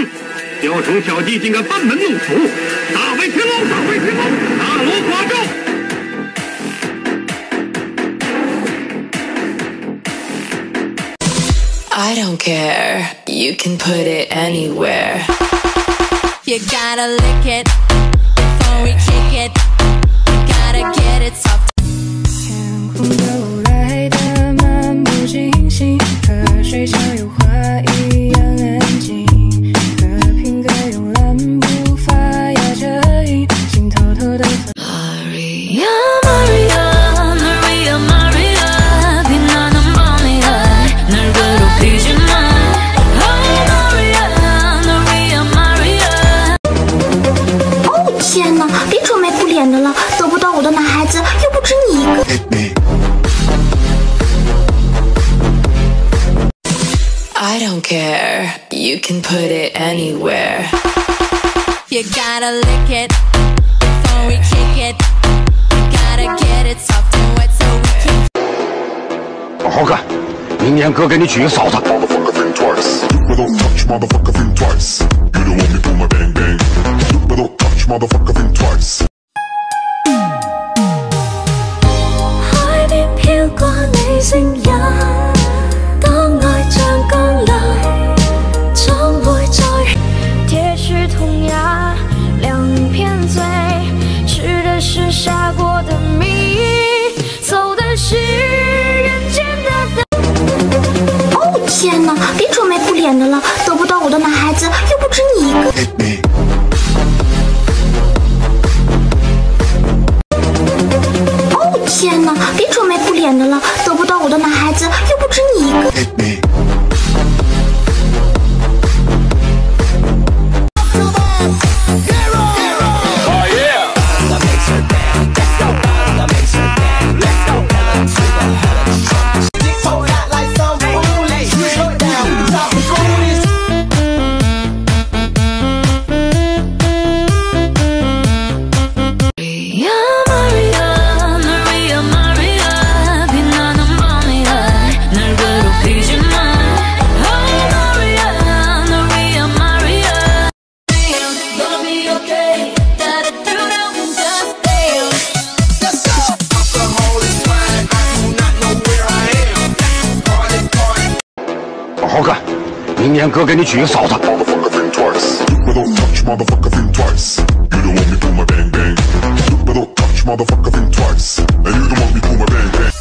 雕虫小技，竟敢班门弄斧！大威天龙，大威天龙，大罗法咒！ I don't care, you can put it anywhere. You gotta lick it before we kick it. Gotta get it soft. 天空都来得漫不经心，河水像油画一样安静。和平鸽慵懒步伐摇着影，心偷偷的。Maria Maria Maria Maria 빛나는 밤이야 날 괴롭히지 마. Oh Maria Maria Maria. 哦天哪，别愁眉苦脸的了，得不到我的男孩子又不止你一个。 I don't care, you can put it anywhere. You gotta lick it before we kick it. Gotta get it soft and wet so we can. 好好干，明年哥给你娶个嫂子。Motherfucker think twice. You don't touch, motherfucker think twice. You don't want me to my bang bang. You don't touch, motherfucker think twice. 海邊飄過你聲音，當愛像降臨，總會再鐵齒銅牙，兩片嘴，吃的是下過的蜜，走的是人間的。 哦天哪，别愁眉苦脸的了，得不到我的男孩子又不止你一个。哦天哪，别愁眉苦脸的了，得不到我的男孩子又不止你一个。 好好干，明年哥给你娶个嫂子。Motherfucker think twice. You don't touch, motherfucker think twice. You don't want me to my bang bang. You don't touch, motherfucker think twice. And you don't want me to my bang bang.